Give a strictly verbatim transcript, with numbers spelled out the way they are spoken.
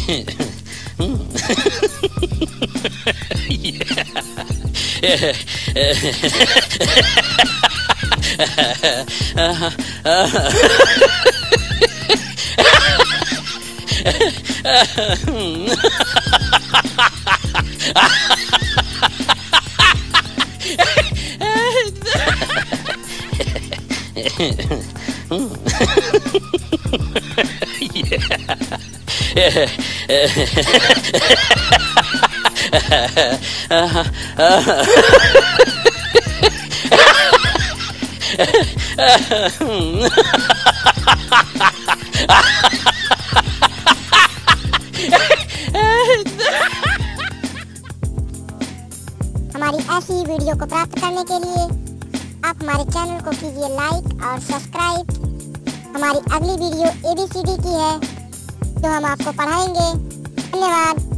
हमारी ऐसी वीडियो को प्राप्त करने के लिए आप हमारे चैनल को कीजिए लाइक और सब्सक्राइब। हमारी अगली video A B C D की है जो हम आपको पढ़ाएंगे। धन्यवाद।